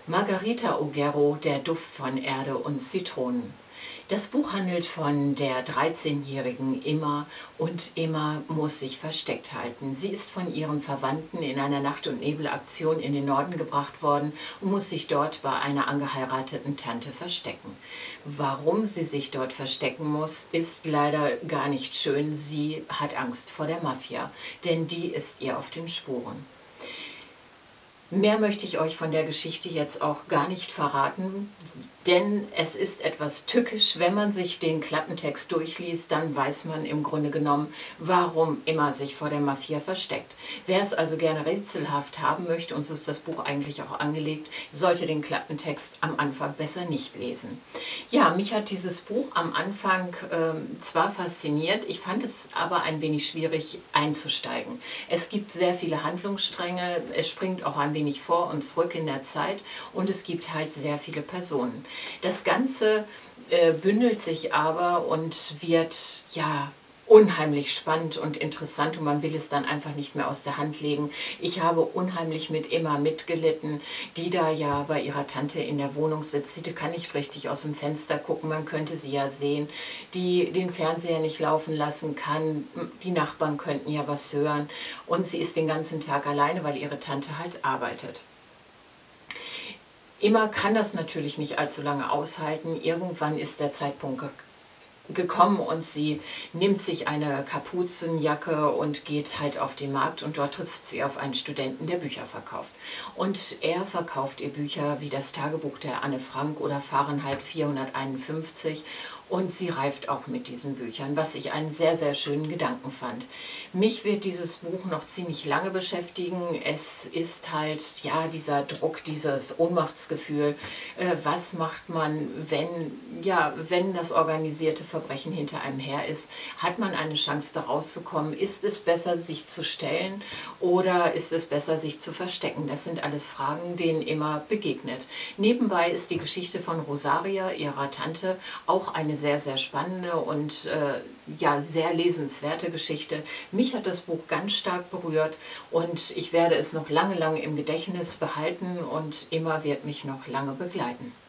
Margarita Ugero, der Duft von Erde und Zitronen. Das Buch handelt von der 13-jährigen Imma und Imma muss sich versteckt halten. Sie ist von ihren Verwandten in einer Nacht- und Nebelaktion in den Norden gebracht worden und muss sich dort bei einer angeheirateten Tante verstecken. Warum sie sich dort verstecken muss, ist leider gar nicht schön. Sie hat Angst vor der Mafia, denn die ist ihr auf den Spuren. Mehr möchte ich euch von der Geschichte jetzt auch gar nicht verraten, denn es ist etwas tückisch. Wenn man sich den Klappentext durchliest, dann weiß man im Grunde genommen, warum Imma sich vor der Mafia versteckt. Wer es also gerne rätselhaft haben möchte, und so ist das Buch eigentlich auch angelegt, sollte den Klappentext am Anfang besser nicht lesen. Ja, mich hat dieses Buch am Anfang zwar fasziniert, ich fand es aber ein wenig schwierig einzusteigen. Es gibt sehr viele Handlungsstränge, es springt auch ein wenig vor und zurück in der Zeit und es gibt halt sehr viele Personen. Das Ganze bündelt sich aber und wird ja unheimlich spannend und interessant und man will es dann einfach nicht mehr aus der Hand legen. Ich habe unheimlich mit Imma mitgelitten, die da ja bei ihrer Tante in der Wohnung sitzt. Sie kann nicht richtig aus dem Fenster gucken, man könnte sie ja sehen, die den Fernseher nicht laufen lassen kann, die Nachbarn könnten ja was hören und sie ist den ganzen Tag alleine, weil ihre Tante halt arbeitet. Imma kann das natürlich nicht allzu lange aushalten. Irgendwann ist der Zeitpunkt gekommen und sie nimmt sich eine Kapuzenjacke und geht halt auf den Markt und dort trifft sie auf einen Studenten, der Bücher verkauft. Und er verkauft ihr Bücher wie das Tagebuch der Anne Frank oder Fahrenheit 451 und sie reift auch mit diesen Büchern, was ich einen sehr, sehr schönen Gedanken fand. Mich wird dieses Buch noch ziemlich lange beschäftigen. Es ist halt, ja, dieser Druck, dieses Ohnmachtsgefühl. Was macht man, wenn das organisierte Verbrechen hinter einem her ist? Hat man eine Chance, da rauszukommen? Ist es besser, sich zu stellen oder ist es besser, sich zu verstecken? Das sind alles Fragen, denen Imma begegnet. Nebenbei ist die Geschichte von Rosaria, ihrer Tante, auch eine sehr, sehr spannende und ja, sehr lesenswerte Geschichte. Mich hat das Buch ganz stark berührt und ich werde es noch lange, lange im Gedächtnis behalten und Imma wird mich noch lange begleiten.